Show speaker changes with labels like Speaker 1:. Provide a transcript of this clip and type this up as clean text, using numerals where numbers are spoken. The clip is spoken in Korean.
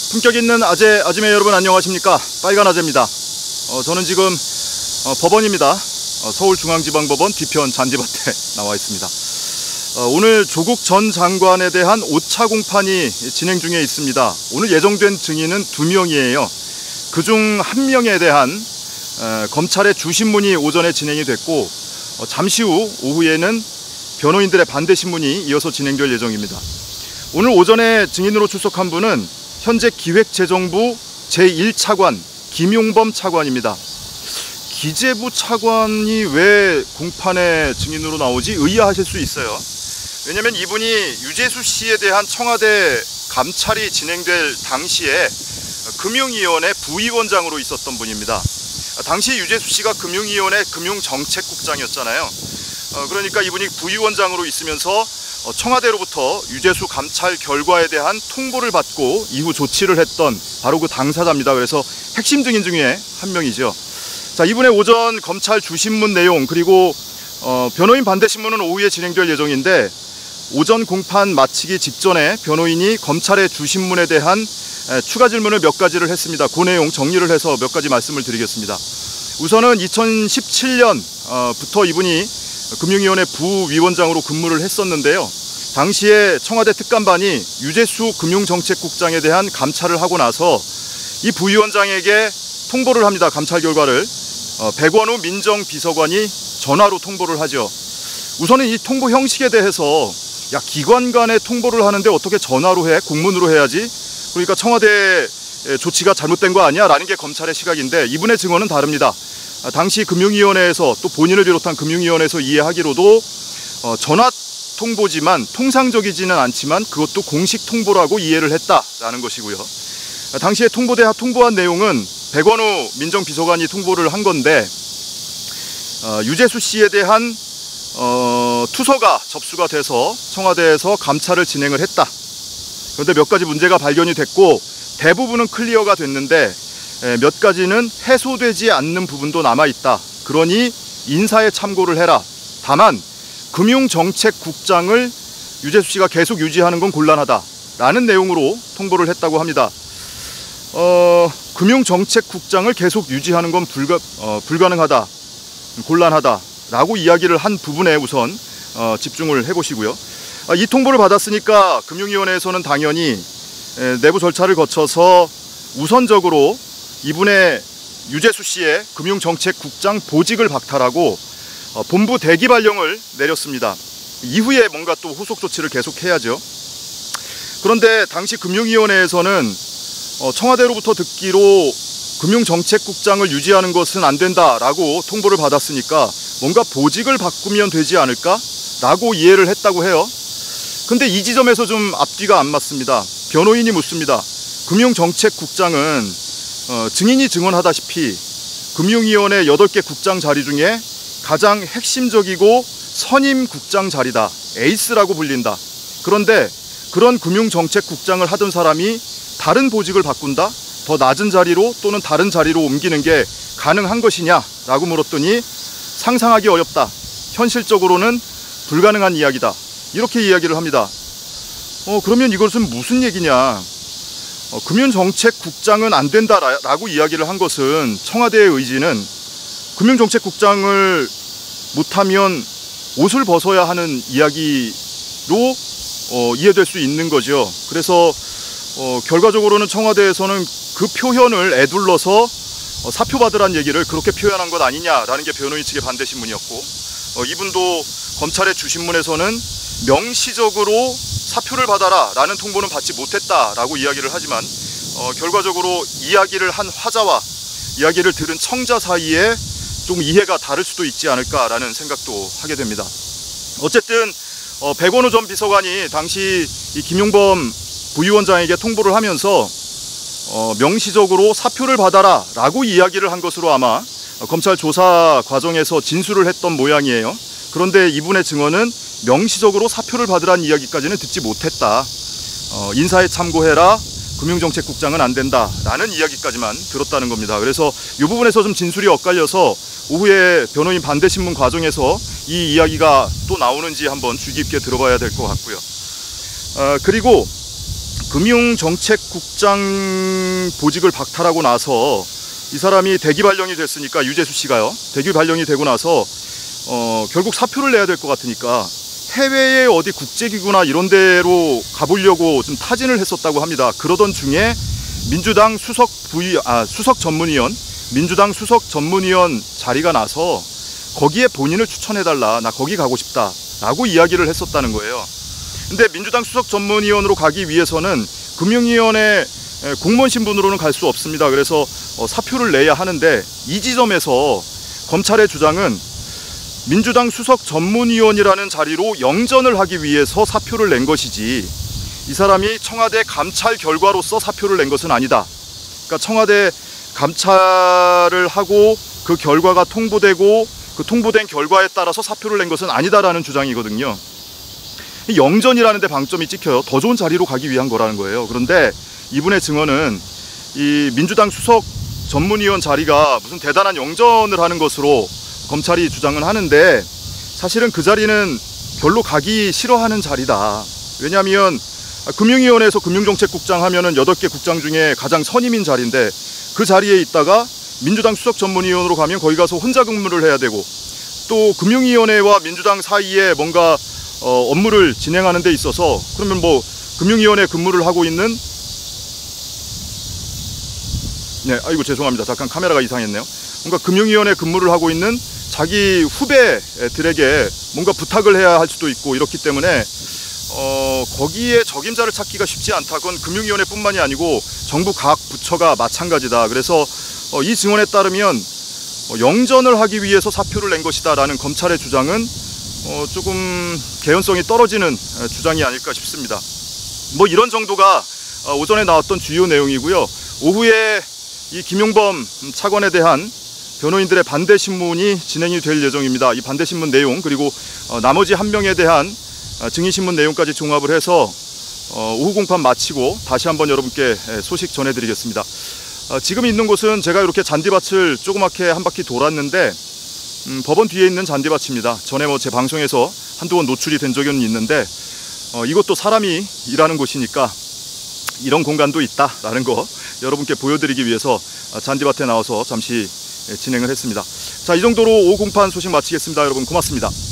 Speaker 1: 품격 있는 아재, 아지매 여러분 안녕하십니까? 빨간 아재입니다. 저는 지금 법원입니다. 서울중앙지방법원 뒤편 잔디밭에 나와 있습니다. 오늘 조국 전 장관에 대한 5차 공판이 진행 중에 있습니다. 오늘 예정된 증인은 2명이에요. 그중 1명에 대한 검찰의 주신문이 오전에 진행이 됐고, 잠시 후 오후에는 변호인들의 반대 신문이 이어서 진행될 예정입니다. 오늘 오전에 증인으로 출석한 분은 현재 기획재정부 제1차관 김용범 차관입니다. 기재부 차관이 왜 공판에 증인으로 나오지? 의아하실 수 있어요. 왜냐하면 이분이 유재수 씨에 대한 청와대 감찰이 진행될 당시에 금융위원회 부위원장으로 있었던 분입니다. 당시 유재수 씨가 금융위원회 금융정책국장이었잖아요. 그러니까 이분이 부위원장으로 있으면서 청와대로부터 유재수 감찰 결과에 대한 통보를 받고 이후 조치를 했던 바로 그 당사자입니다. 그래서 핵심 증인 중에 1명이죠. 자, 이분의 오전 검찰 주신문 내용, 그리고 변호인 반대 신문은 오후에 진행될 예정인데, 오전 공판 마치기 직전에 변호인이 검찰의 주신문에 대한 추가 질문을 몇 가지를 했습니다. 그 내용 정리를 해서 몇 가지 말씀을 드리겠습니다. 우선은 2017년부터 이분이 금융위원회 부위원장으로 근무를 했었는데요. 당시에 청와대 특감반이 유재수 금융정책국장에 대한 감찰을 하고 나서 이 부위원장에게 통보를 합니다. 감찰 결과를. 백원우 민정비서관이 전화로 통보를 하죠. 우선은 이 통보 형식에 대해서, 야, 기관 간에 통보를 하는데 어떻게 전화로 해? 공문으로 해야지. 그러니까 청와대 조치가 잘못된 거 아니야? 라는 게 검찰의 시각인데, 이분의 증언은 다릅니다. 당시 금융위원회에서, 또 본인을 비롯한 금융위원회에서 이해하기로도 전화 통보지만 통상적이지는 않지만 그것도 공식 통보라고 이해를 했다라는 것이고요. 당시에 통보한 내용은 백원우 민정비서관이 통보를 한 건데, 유재수 씨에 대한 투서가 접수가 돼서 청와대에서 감찰을 진행을 했다. 그런데 몇 가지 문제가 발견이 됐고 대부분은 클리어가 됐는데 몇 가지는 해소되지 않는 부분도 남아있다. 그러니 인사에 참고를 해라. 다만 금융정책국장을 유재수 씨가 계속 유지하는 건 곤란하다 라는 내용으로 통보를 했다고 합니다. 금융정책국장을 계속 유지하는 건 불가능하다, 곤란하다 라고 이야기를 한 부분에 우선 집중을 해보시고요. 이 통보를 받았으니까 금융위원회에서는 당연히 내부 절차를 거쳐서 우선적으로 이분의 유재수 씨의 금융정책국장 보직을 박탈하고 본부 대기 발령을 내렸습니다. 이후에 뭔가 또 후속 조치를 계속해야죠. 그런데 당시 금융위원회에서는 청와대로부터 듣기로 금융정책국장을 유지하는 것은 안 된다라고 통보를 받았으니까 뭔가 보직을 바꾸면 되지 않을까? 라고 이해를 했다고 해요. 근데 이 지점에서 좀 앞뒤가 안 맞습니다. 변호인이 묻습니다. 금융정책국장은 증인이 증언하다시피 금융위원회 8개 국장 자리 중에 가장 핵심적이고 선임 국장 자리다. 에이스라고 불린다. 그런데 그런 금융정책국장을 하던 사람이 다른 보직을 바꾼다? 더 낮은 자리로 또는 다른 자리로 옮기는 게 가능한 것이냐? 라고 물었더니 상상하기 어렵다. 현실적으로는 불가능한 이야기다. 이렇게 이야기를 합니다. 그러면 이것은 무슨 얘기냐? 금융정책국장은 안 된다라고 이야기를 한 것은 청와대의 의지는 금융정책국장을 못하면 옷을 벗어야 하는 이야기로 이해될 수 있는 거죠. 그래서 결과적으로는 청와대에서는 그 표현을 에둘러서 사표받으란 얘기를 그렇게 표현한 것 아니냐라는 게 변호인 측의 반대 신문이었고, 이분도 검찰의 주신문에서는 명시적으로 사표를 받아라 라는 통보는 받지 못했다라고 이야기를 하지만 결과적으로 이야기를 한 화자와 이야기를 들은 청자 사이에 좀 이해가 다를 수도 있지 않을까라는 생각도 하게 됩니다. 어쨌든 백원우 전 비서관이 당시 이 김용범 부위원장에게 통보를 하면서 명시적으로 사표를 받아라 라고 이야기를 한 것으로 아마 검찰 조사 과정에서 진술을 했던 모양이에요. 그런데 이분의 증언은 명시적으로 사표를 받으라는 이야기까지는 듣지 못했다. 인사에 참고해라. 금융정책국장은 안 된다. 라는 이야기까지만 들었다는 겁니다. 그래서 이 부분에서 좀 진술이 엇갈려서 오후에 변호인 반대 신문 과정에서 이 이야기가 또 나오는지 한번 주의 깊게 들어봐야 될 것 같고요. 그리고 금융정책국장 보직을 박탈하고 나서 이 사람이 대기 발령이 됐으니까, 유재수 씨가요, 대기 발령이 되고 나서 결국 사표를 내야 될 것 같으니까 해외의 어디 국제기구나 이런 데로 가보려고 좀 타진을 했었다고 합니다. 그러던 중에 민주당 수석 전문위원, 민주당 수석 전문위원 자리가 나서 거기에 본인을 추천해달라, 나 거기 가고 싶다 라고 이야기를 했었다는 거예요. 근데 민주당 수석 전문위원으로 가기 위해서는 금융위원회 공무원 신분으로는 갈 수 없습니다. 그래서 사표를 내야 하는데, 이 지점에서 검찰의 주장은 민주당 수석 전문위원이라는 자리로 영전을 하기 위해서 사표를 낸 것이지, 이 사람이 청와대 감찰 결과로서 사표를 낸 것은 아니다. 그러니까 청와대 감찰을 하고 그 결과가 통보되고 그 통보된 결과에 따라서 사표를 낸 것은 아니다라는 주장이거든요. 이 영전이라는 데 방점이 찍혀요. 더 좋은 자리로 가기 위한 거라는 거예요. 그런데 이분의 증언은 이 민주당 수석 전문위원 자리가 무슨 대단한 영전을 하는 것으로 검찰이 주장은 하는데, 사실은 그 자리는 별로 가기 싫어하는 자리다. 왜냐하면 금융위원회에서 금융정책국장 하면은 8개 국장 중에 가장 선임인 자리인데, 그 자리에 있다가 민주당 수석 전문위원으로 가면 거기 가서 혼자 근무를 해야 되고, 또 금융위원회와 민주당 사이에 뭔가 업무를 진행하는 데 있어서, 그러면 뭐 금융위원회 근무를 하고 있는, 아이고 죄송합니다. 잠깐 카메라가 이상했네요. 뭔가 금융위원회 근무를 하고 있는 자기 후배들에게 뭔가 부탁을 해야 할 수도 있고, 이렇기 때문에 거기에 적임자를 찾기가 쉽지 않다. 그건 금융위원회뿐만이 아니고 정부 각 부처가 마찬가지다. 그래서 이 증언에 따르면 영전을 하기 위해서 사표를 낸 것이다 라는 검찰의 주장은 조금 개연성이 떨어지는 주장이 아닐까 싶습니다. 뭐 이런 정도가 오전에 나왔던 주요 내용이고요. 오후에 이 김용범 차관에 대한 변호인들의 반대 신문이 진행이 될 예정입니다. 이 반대 신문 내용, 그리고 나머지 한 명에 대한 증인 신문 내용까지 종합을 해서 오후 공판 마치고 다시 한번 여러분께 소식 전해드리겠습니다. 지금 있는 곳은 제가 이렇게 잔디밭을 조그맣게 한 바퀴 돌았는데, 법원 뒤에 있는 잔디밭입니다. 전에 뭐 제 방송에서 한두 번 노출이 된 적은 있는데, 이것도 사람이 일하는 곳이니까 이런 공간도 있다라는 거 여러분께 보여드리기 위해서 잔디밭에 나와서 잠시 진행을 했습니다. 자, 이 정도로 오후 공판 소식 마치겠습니다. 여러분 고맙습니다.